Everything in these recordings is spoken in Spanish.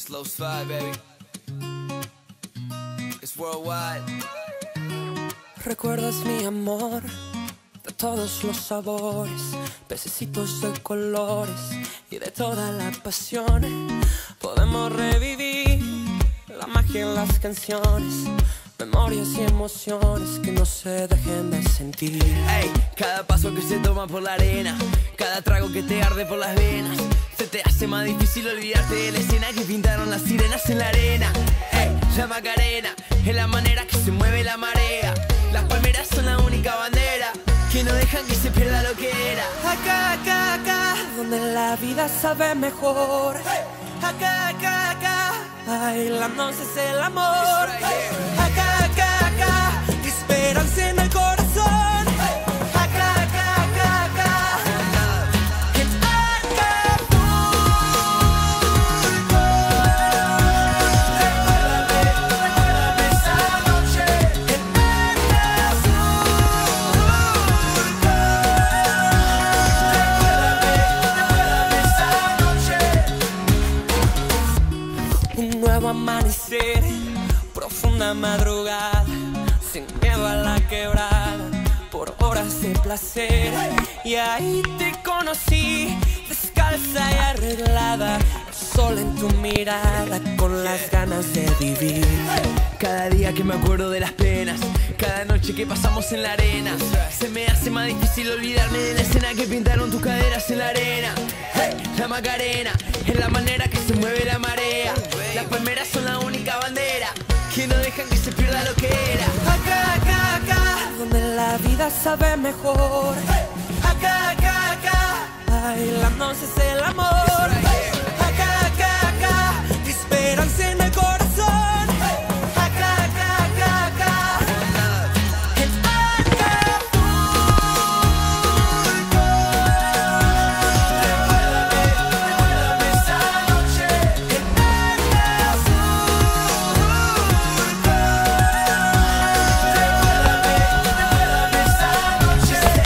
It's low slide, baby. It's worldwide. Recuerdas mi amor de todos los sabores, pececitos de colores y de toda la pasión. Podemos revivir la magia en las canciones, memorias y emociones que no se dejen de sentir. Ey, cada paso que se toma por la arena, cada trago que te arde por las venas, se te hace más difícil olvidarte de la escena que pintaron las sirenas en la arena. Ey, la Macarena es la manera que se mueve la marea. Las palmeras son la única bandera que no dejan que se pierda lo que era. Acá, acá, acá, donde la vida sabe mejor. Acá, acá, acá, bailándonos es el amor. Acá, acá, acá, esperanza en el corazón. Acá, acá, acá, acá, en Acapulco. Recuérdame esa noche en Acapulco. Recuérdame esa noche. Un nuevo amanecer, profunda madrugada, sin miedo a la quebrada, por horas de placer. Y ahí te conocí, descalza y arreglada, el sol en tu mirada, con las ganas de vivir. Cada día que me acuerdo de las penas, cada noche que pasamos en la arena, se me hace más difícil olvidarme de la escena que pintaron tus caderas en la arena. Hey, la Macarena es la manera que se mueve la marea. Las palmeras son la única bandera que no dejan que se pierda lo que era. Acá, acá, acá, donde la vida sabe mejor. Acá, acá, acá, bailándonos es el amor. Acá, acá, acá, esperanza en el corazón. Acá, acá, acá, acá, en Acapulco. Recuérdame esa noche en Acapulco. Recuérdame esa noche en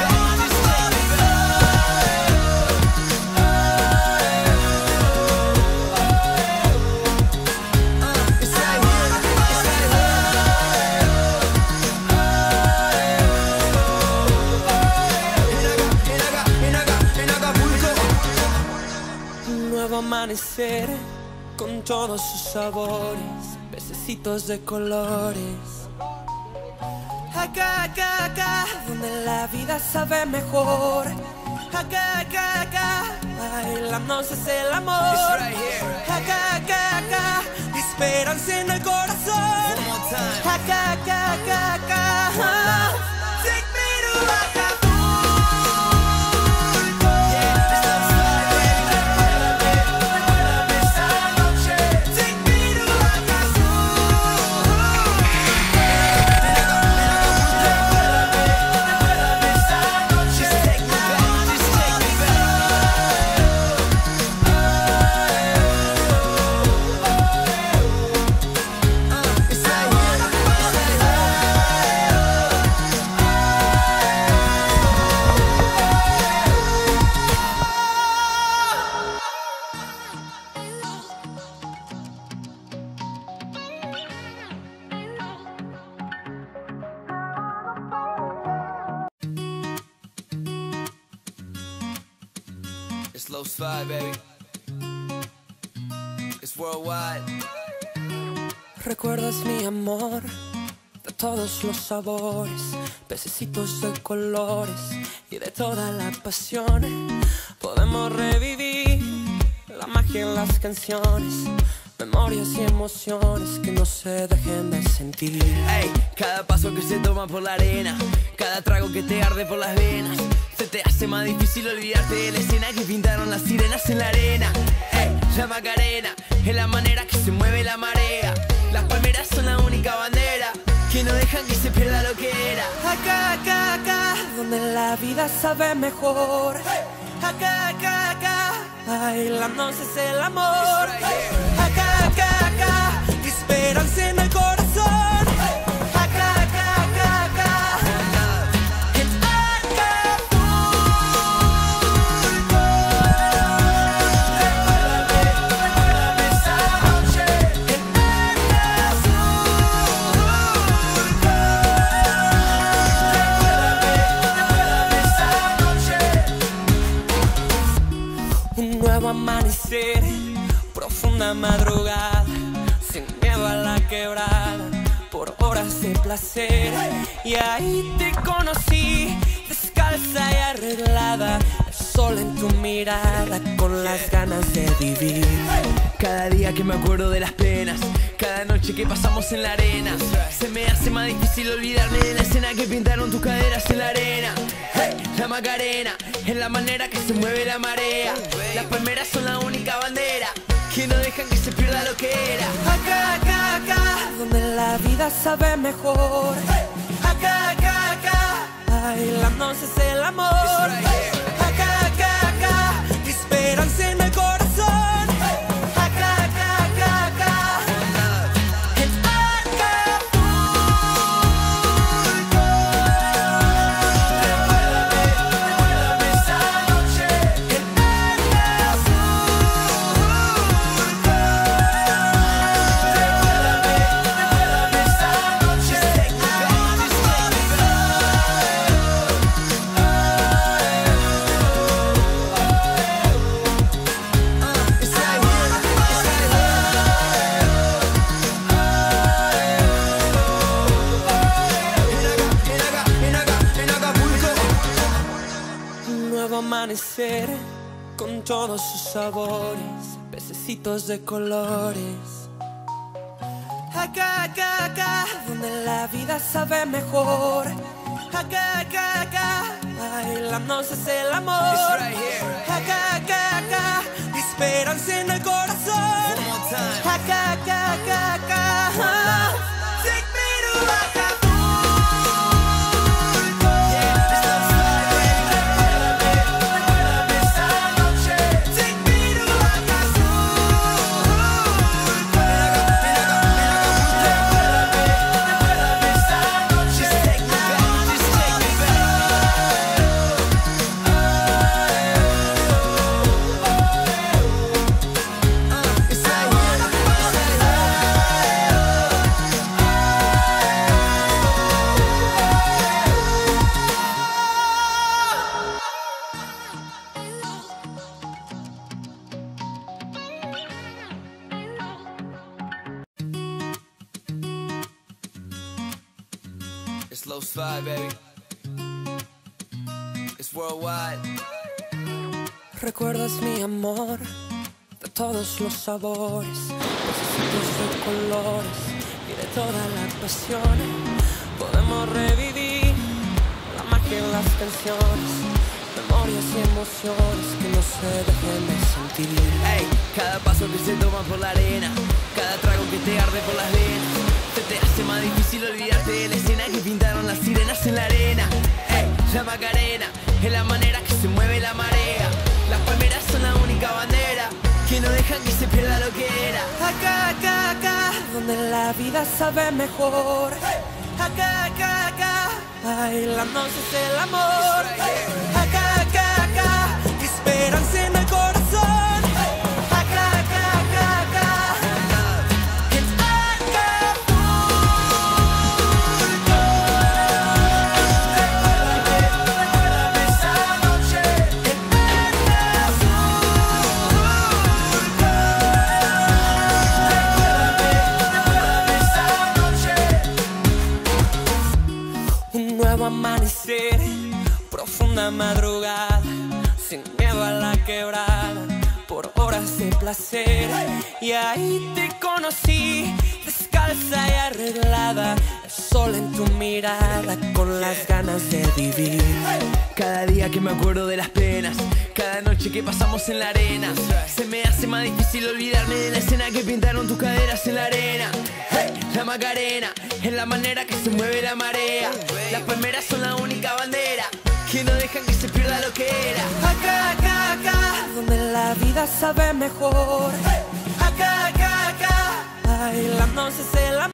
Acapulco. Un nuevo amanecer con todos sus sabores, pececitos de colores. Acá, acá, acá, donde la vida sabe mejor. Acá, acá, acá, bailándonos es el amor. Acá, acá, acá, esperanza en el corazón. Acá, acá, acá, acá, take me to Acapulco. Recuérdame esa noche, take me to Acapulco. Recuérdame esa noche, take me back, just take me It's low slide, baby. It's worldwide. Recuerdas mi amor de todos los sabores, pececitos de colores y de toda la pasión. Podemos revivir la magia en las canciones, memorias y emociones que no se dejen de sentir. Ey, cada paso que se toma por la arena, cada trago que te arde por las venas, se te hace más difícil olvidarte de la escena que pintaron las sirenas en la arena. Ey, la Macarena es la manera que se mueve la marea. Las palmeras son la única bandera que no dejan que se pierda lo que era. Acá, acá, acá, donde la vida sabe mejor. Acá, acá, acá, bailándonos es el amor. Acá, acá, acá, esperanza en el corazón. Acá, acá, acá, acá, en Acapulco. Recuérdame esa amanecer, profunda madrugada, sin miedo a la quebrada, por horas de placer. Y ahí te conocí, descalza y arreglada, el sol en tu mirada, con las ganas de vivir. Cada día que me acuerdo de las penas, cada noche que pasamos en la arena, se me hace más difícil olvidarme de la escena que pintaron tus caderas en la arena. Hey, la Macarena es la manera que se mueve la marea. Las palmeras son la única bandera que no dejan que se pierda lo que era. Acá, acá, acá, donde la vida sabe mejor. Acá, acá, acá, bailándonos es el amor. Acá, acá, acá, esperanza en el corazón. Amanecer con todos sus sabores, pececitos de colores. Acá, acá, acá, donde la vida sabe mejor. Acá, acá, acá, bailándonos es el amor. Acá, acá, acá, esperanza en el corazón. Acá, acá, acá, acá, take me to Acapulco. It's low slide, baby. It's worldwide. Recuerdas mi amor de todos los sabores, pececitos de colores y de todas las pasiones. Podemos revivir la magia en las canciones, memorias y emociones que no se dejen de sentir. Hey, cada paso que se toma por la arena, cada trago que te arde por las venas, se te hace más difícil olvidarte de la escena que pintaron las sirenas en la arena. Hey, la Macarena es la manera que se mueve la marea. Las palmeras son la única bandera que no dejan que se pierda lo que era. Acá, acá, acá, donde la vida sabe mejor. Acá, acá, acá, bailándonos es el amor. Acá, acá, acá, esperanza en el corazón. Acá, acá, acá, acá, en Acapulco. Recuérdame esa noche en Recuérdame esa noche. Un nuevo amanecer, profunda madrugada, sin miedo a la quebrada, por horas de placer. Y ahí te conocí, descalza y arreglada, el sol en tu mirada, con las ganas de vivir. Cada día que me acuerdo de las penas, cada noche que pasamos en la arena, se me hace más difícil olvidarme de la escena que pintaron tus caderas en la arena. Hey, la Macarena es la manera que se mueve la marea. Las palmeras son la única bandera que no dejan que se pierda lo que era. Acá, acá, acá, donde la vida sabe mejor. Acá, acá, acá, bailándonos es el amor.